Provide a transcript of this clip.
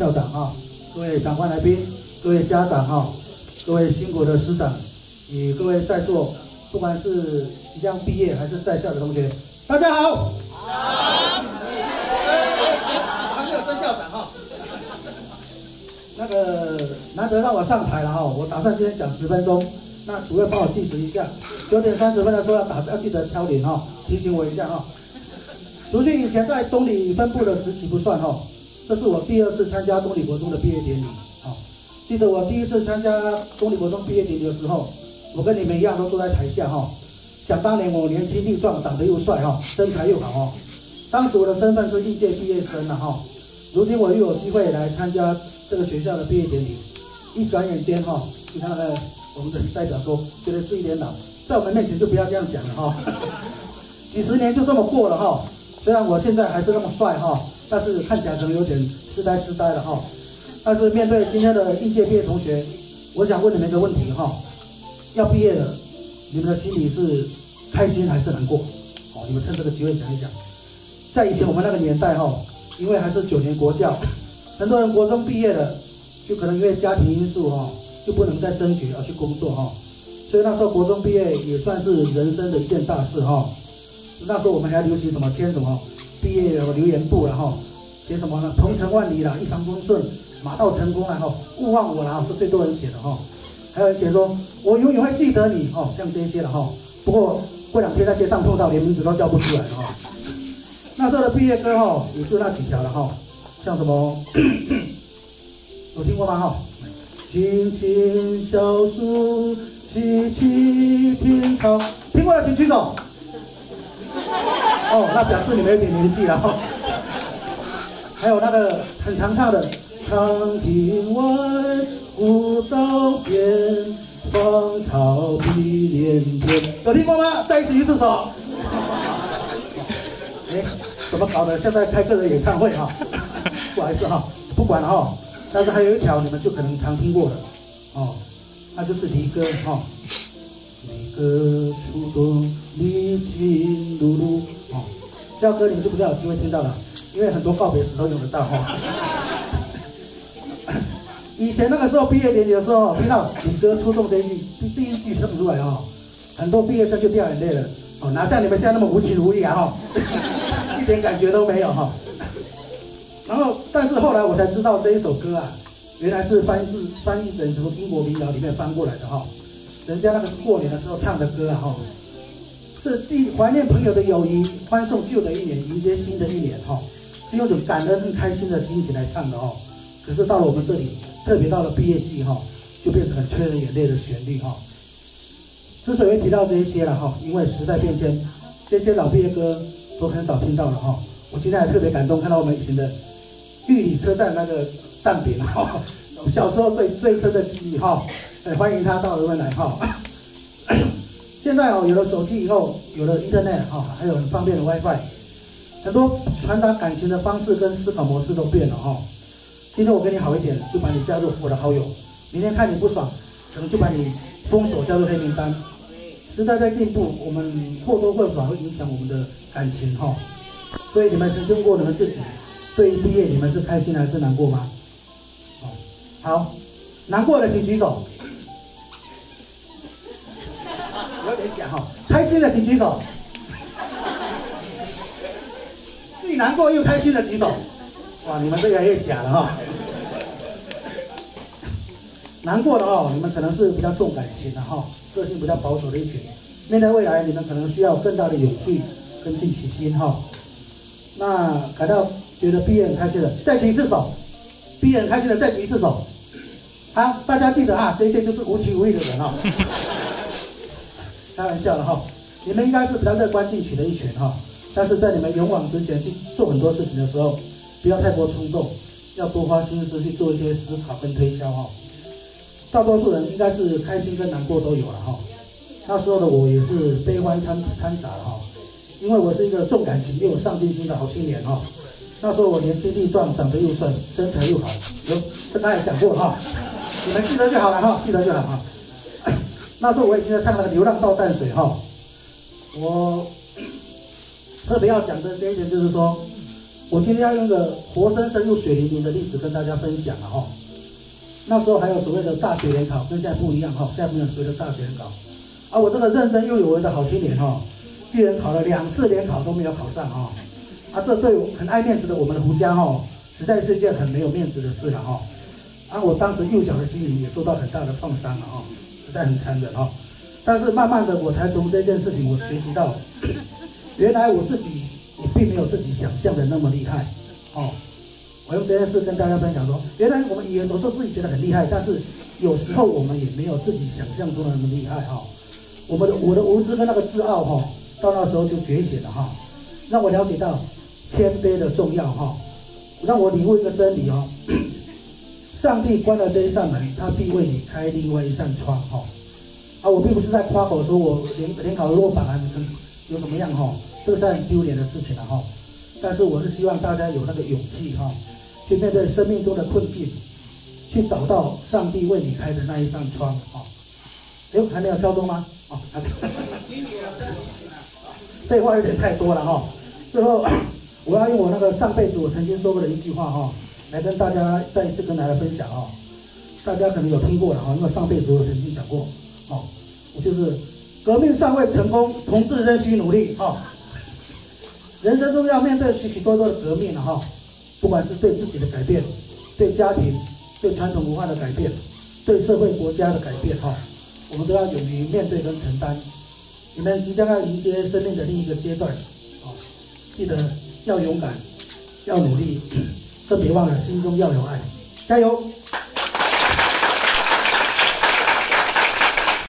校长啊，各位长官来宾，各位家长啊，各位辛苦的师长，与各位在座不管是即将毕业还是在校的同学，大家好。好。还没有升校长哈。那个难得让我上台了哈，我打算今天讲10分钟，那主任帮我计时一下，9点30分的时候要记得敲铃哈，提醒我一下哈。除去以前在东里分部的时期不算哈，这是我第2次参加东里国中的毕业典礼啊。记得我第1次参加东里国中毕业典礼的时候，我跟你们一样都坐在台下哈。想当年我年轻力壮，长得又帅哈，身材又好哈。当时我的身份是应届毕业生了哈。如今我又有机会来参加这个学校的毕业典礼，一转眼间哈，就像那个我们的代表说，觉得是一点老，在我们面前就不要这样讲了哈。几十年就这么过了哈，虽然我现在还是那么帅哈，但是看起来可能有点痴呆了哈。但是面对今天的应届毕业同学，我想问你们一个问题哈，要毕业了，你们的心里是开心还是难过？哦，你们趁这个机会讲一讲。在以前我们那个年代哈，因为还是9年国教，很多人国中毕业了，就可能因为家庭因素哈，就不能再升学而去工作哈，所以那时候国中毕业也算是人生的一件大事哈。那时候我们还流行什么签什么毕业留言簿了哈，写什么呢？鹏程万里啦，一帆风顺，马到成功了哈，勿忘我啦，是最多人写的哈。还有人写说我永远会记得你哈，像这些了哈。不过过2天在街上碰到，连名字都叫不出来了哈。那时候的毕业歌哈，也就那几条了哈，像什么有听过吗哈？青青小树，萋萋庭草，听过的请举手。哦，那表示你们有点年纪了哈。还有那个很常唱的“长亭外，古道边，芳草碧连天”，有听过吗？再一起举手。哎，怎么搞的？现在开个人演唱会哈，不好意思哈，不管了哈。但是还有一条你们就可能常听过的哦，那就是离歌哈。离歌初冬，离情如露哦，这条歌你们就比较有机会听到了，因为很多告别时都用得到哈。以前那个时候毕业典礼的时候，听到离歌初冬这一句，第一句唱出来哈，很多毕业生就掉眼泪了哦，哪像你们现在那么无情无义啊哈，一点感觉都没有哈。然后，但是后来我才知道这一首歌啊，原来是翻译成什么英国民谣里面翻过来的哈。人家那个是过年的时候唱的歌啊哈，是既怀念朋友的友谊，欢送旧的一年，迎接新的一年哈，是用种感恩和开心的心情来唱的哦。可是到了我们这里，特别到了毕业季哈，就变成很催人眼泪的旋律哈。之所以提到这一些了哈，因为时代变迁，这些老毕业歌都很少听到了哈。我今天还特别感动，看到我们以前的玉里车站那个蛋饼哈，我们小时候最深的记忆哈。欢迎他到我们来哈。现在哦，有了手机以后，有了 Internet 哈，还有很方便的 WiFi， 很多传达感情的方式跟思考模式都变了哈。今天我跟你好一点，就把你加入我的好友；明天看你不爽，可能就把你封锁加入黑名单。时代在进步，我们或多或少会影响我们的感情哈。所以你们曾经过你们自己对于毕业，你们是开心还是难过吗？好，难过的请举手。有点假哈，开心的请举手。既难过又开心的举手。哇，你们这个越假了哈。难过的哦，你们可能是比较重感情的哈，个性比较保守的一群。面对未来，你们可能需要更大的勇气跟进取心哈。那感到觉得毕业很开心的，再举一次手。毕业很开心的，再举一次手。好，大家记得啊，这些就是无情无义的人哈。开玩笑的哈，你们应该是比较乐观进取的一群哈，但是在你们勇往直前去做很多事情的时候，不要太过冲动，要多花心思去做一些思考跟推销哈。大多数人应该是开心跟难过都有了哈。那时候的我也是悲欢掺杂哈，因为我是一个重感情又有上进心的好青年哈。那时候我年轻力壮，长得又帅，身材又好，这刚才讲过哈，你们记得就好了哈，记得就好哈。那时候我已经在唱那个《流浪到淡水》哈，我特别要讲的这一点就是说， 我今天要用个活生生又血淋淋的例子跟大家分享了哈。那时候还有所谓的大学联考，跟现在不一样哈，现在没有所谓的大学联考。啊，我这个认真又有为的好青年哈，居然考了2次联考都没有考上哈。啊，这对很爱面子的我们的胡家哈，实在是一件很没有面子的事了哈。啊，我当时幼小的心灵也受到很大的创伤了哈，实在很残忍哈。但是慢慢的，我才从这件事情我学习到，原来我自己也并没有自己想象的那么厉害哦。我用这件事跟大家分享说，原来我们以前都说自己觉得很厉害，但是有时候我们也没有自己想象中的那么厉害哈。我的无知跟那个自傲哈，到那时候就觉醒了哈，让我了解到谦卑的重要哈，让我领悟一个真理哦。上帝关了这一扇门，他必为你开另外一扇窗哈。啊，我并不是在夸口说我联考落榜啊，有什么样哈，这个是很丢脸的事情了哈。但是我是希望大家有那个勇气哈，去面对生命中的困境，去找到上帝为你开的那一扇窗哈。哎，还没有敲钟吗？哦，废话有点太多了哈。最后，我要用我那个上辈子我曾经说过的一句话哈，来跟大家再一次跟大家分享哈。大家可能有听过了哈，因为上辈子我曾经讲过，哦，我就是革命尚未成功，同志仍需努力哈。人生中要面对许许多多的革命了哈，不管是对自己的改变，对家庭、对传统文化的改变，对社会国家的改变哈，我们都要勇于面对跟承担。你们即将要迎接生命的另一个阶段，啊，记得要勇敢，要努力，更别忘了心中要有爱，加油！